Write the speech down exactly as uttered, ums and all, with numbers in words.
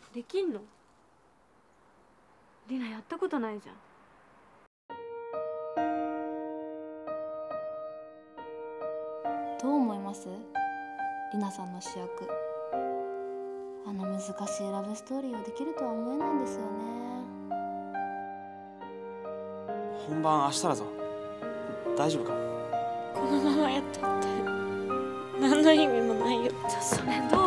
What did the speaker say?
できんの？リナやったことないじゃん。 どう思います？リナさんの主役。あの難しいラブストーリーをできるとは思えないんですよね。 本番明日だぞ。大丈夫か？ このままやったって何の意味もないよ。じゃあそれど